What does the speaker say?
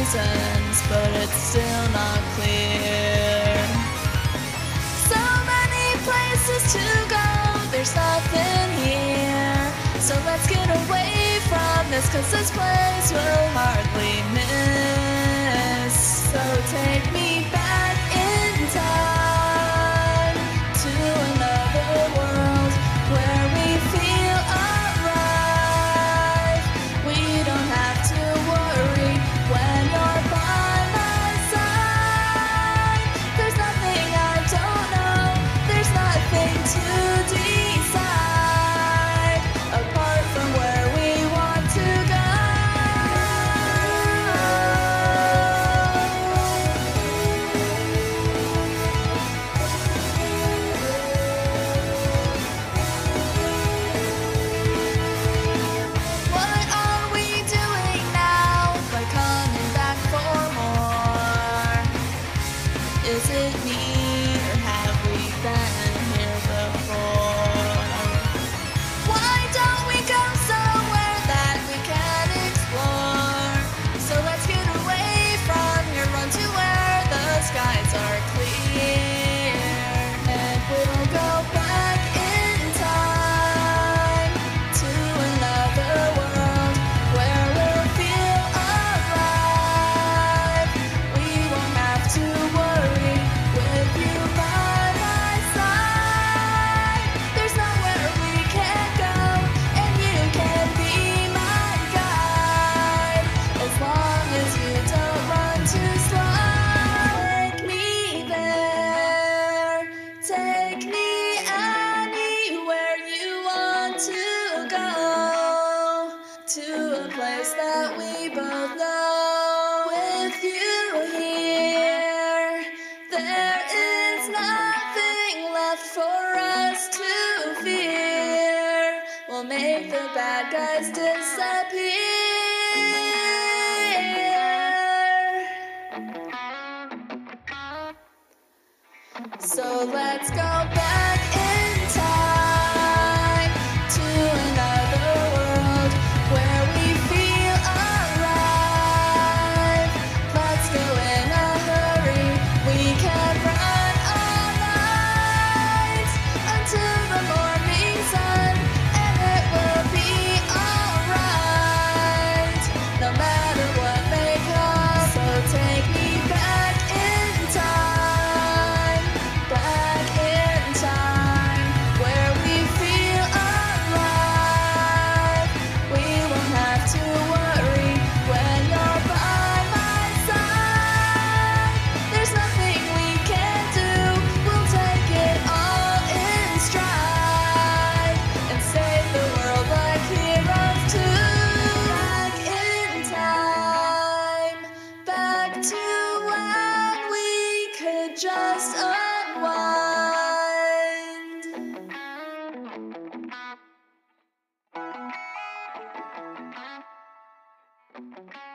reasons, but it's still not clear. So many places to go, there's nothing here. So let's get away from this, 'cause this place we'll hardly miss. So take me back in time to another world where we feel alive. We don't have to worry when you're by my side. There's nothing I don't know, there's nothing to decide apart from where we want to go. What are we doing now by coming back for more? Is it me, or have we been here before? Why don't we go somewhere that we can explore? So let's get away from here, run to where the skies are clear. And we'll go back in time to another world where we'll feel alive. We won't have to worry with you by my side. There's nowhere we can't go, and you can be my guide, as long as you don't run too slow. Take me there, take me anywhere you want to go, to a place that we both know. With you here, there is nothing left for us to fear. We'll make the bad guys disappear. So let's go back in time to another world where we feel alive. Let's go in a hurry, we can run all night until the morning sun, and it will be alright, no matter what may come. So take me back in time, where we feel alive. We won't have to worry when you're by my side. There's nothing we can't do, we'll take it all in stride and save the world like heroes too. Back in time, back to when we could just unwind.